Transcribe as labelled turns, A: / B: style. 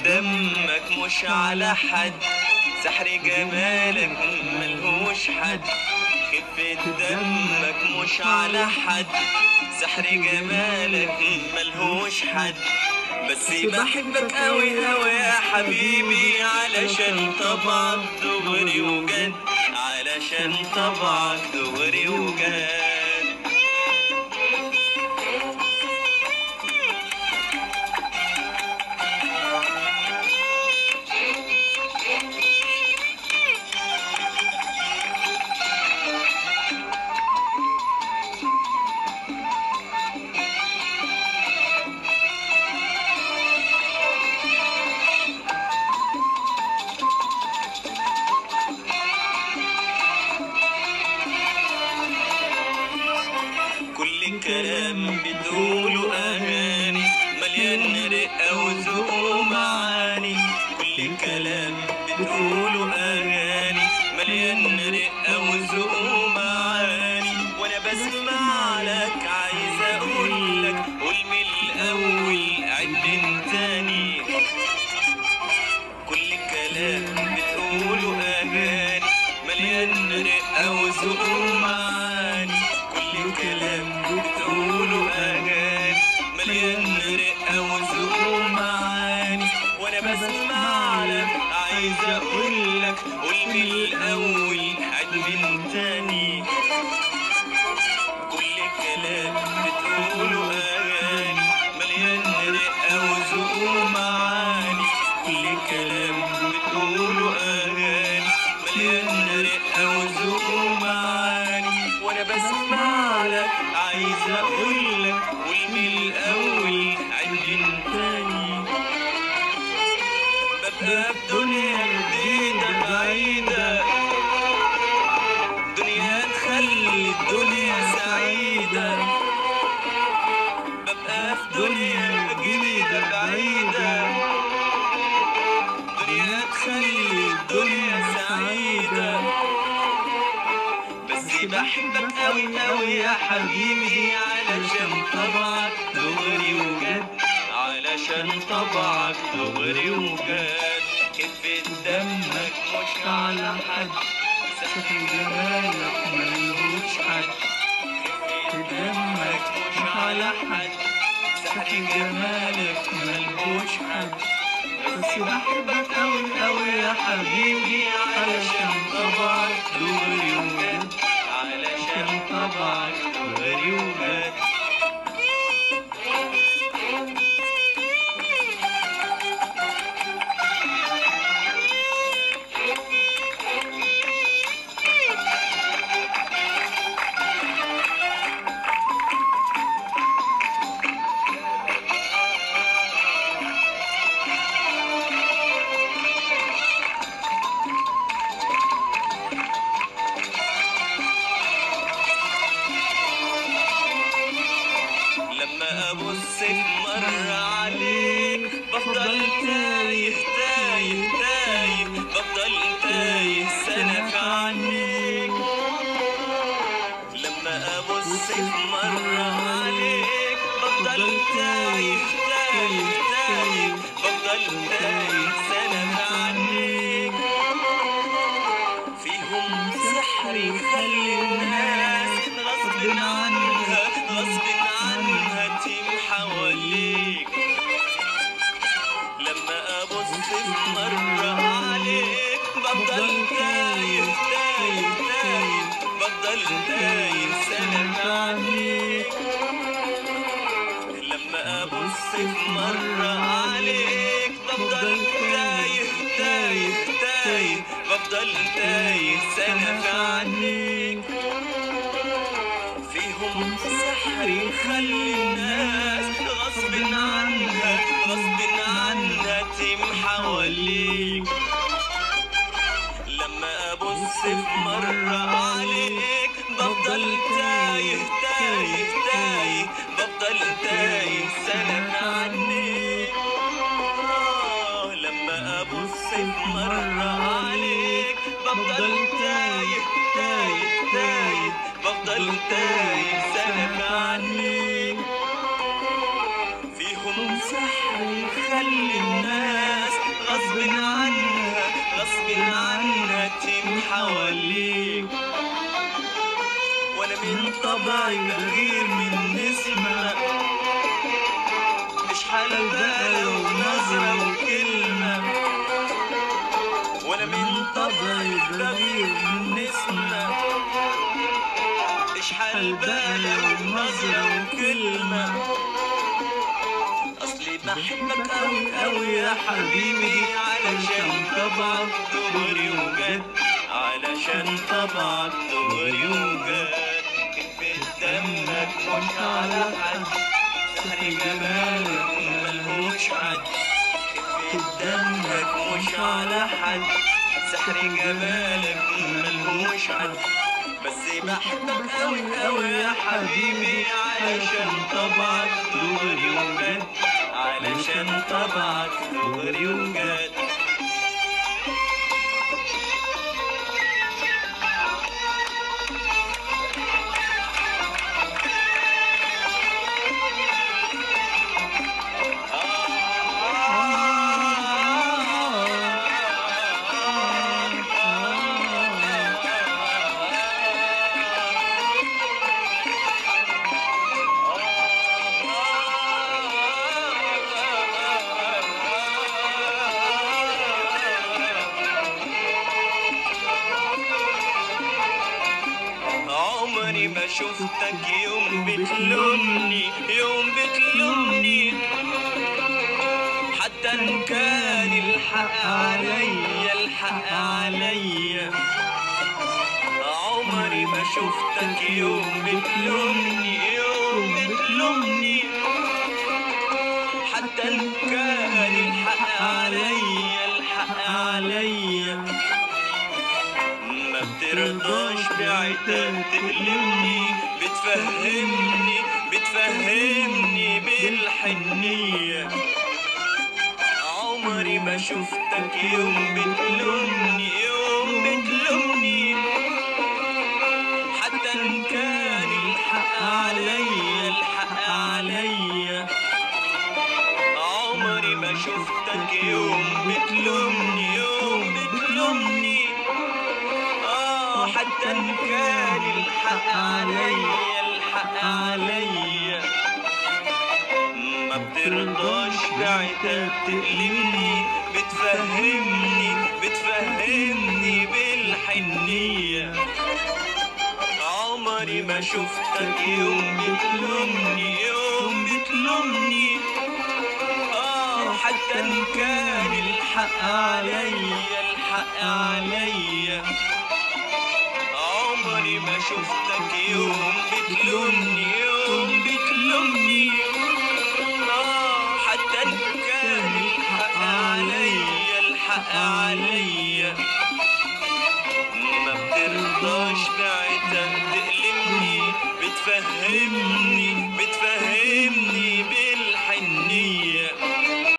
A: دمك مش على حد، سحر جمالك ملهوش حد. خفة دمك مش على حد، سحر جمالك ملهوش حد. بس بحبك قوي قوي يا حبيبي، علشان طبعك دغري وجد، علشان طبعك دغري وجد. كلام بتقوله أغاني مليان رقة وذوق ومعاني. كل كلام بتقوله أغاني مليان رقة وذوق ومعاني. وأنا بسمع لك عايز أقولك قول من الأول عد من تاني. كل كلام بتقوله أغاني مليان رقة وذوق ومعاني. كل كلام بتقوله أغاني مليان رقة وذوق ومعاني. وأنا بسمع لك عايز أقولك قول من الأول عد من تاني. كل كلام بتقوله أغاني مليان رقة وذوق ومعاني. كل كلام بتقوله أغاني مليان رقة وذوق ومعاني. وأنا بسمع لك عايز أقولك قول من الأول عد من تاني. ببقى في دنيا جديدة بعيدة، دنيا تخلي الدنيا سعيدة. ببقى في دنيا جديدة بعيدة، دنيا تخلي الدنيا سعيدة. بس بحبك قوي قوي يا حبيبي، علشان طبعك دغري وجد، علشان طبعك دغري وجد. خفة دمك مش على حد، سحر جمالك ملهوش حد. خفة دمك مش على حد، سحر جمالك ملهوش حد. بس بحبك قوي قوي يا حبيبي، علشان طبعك دغري وجد، علشان طبعك دغري وجد. لما أبص مرة عليك بفضل تايه تايه تايه، بفضل تايه سنة في عينيك. لما أبص مرة عليك بفضل تايه تايه تايه، بفضل تايه سنة في عينيك. فيهم سحر يخلي الناس غصب عنها غصب عنها تيم حواليك. لما أبص مرة عليك بفضل تايه تايه تايه، بفضل تايه سنة في عينيك. لما أبص مرة عليك بفضل تايه تايه تايه، بفضل تايه سنة في عينيك. فيهم سحر يخلي الناس غصب عنها غصب عنها تيم حواليك. لما أبص مرة عليك بفضل تايه تايه تايه، بفضل تايه سنة في عينيك. لما أبص مرة عليك بفضل تايه تايه تايه، بفضل تايه سنة في عينيك. فيهم سحر يخلي الناس عنها تيم حواليك، وانا من طبعي بغير من نسمة، اشحال بقى ونظرة وكلمة، وانا من طبعي بغير من نسمة، اشحال بقى ونظرة وكلمة، اصلي بحبك اوي اوي يا حبيبي، علشان طبعك دغري وجد، علشان طبعك دغري وجد، خفة دمك مش على حد، سحر جمالك ملهوش حد، خفة دمك مش على حد، سحر جمالك ملهوش حد، بس بحبك اوي اوي يا حبيبي، علشان طبعك دغري وجد، علشان طبعك دغري وجد. عمري ما شفتك يوم بتلومني، يوم بتلومني، حتى ان كان الحق عليا، الحق عليا. عمري ما شفتك يوم بتلومني، يوم بتلومني، حتى ان كان الحق عليا، الحق عليا. ما بترضاش بعتاب تقلمني، بتفهمني بتفهمني بالحنية. عمري ما شفتك يوم بتلومني، يوم بتلومني، حتى ان كان الحق عليا، الحق عليا. عمري ما شفتك يوم بتلومني، يوم بتلومني، حتى ان كان الحق عليا، الحق عليا. ما بترضاش بعتاب تقلمني، بتفهمني بتفهمني بالحنية. عمري ما شفتك يوم بتلومني، يوم بتلومني، حتى ان كان الحق عليا، الحق عليا. عمري ما شفتك يوم بتلومني، يوم بتلومني، حتى ان كان الحق عليا، الحق عليا. ما بترضاش بعتاب تقلمني، بتفهمني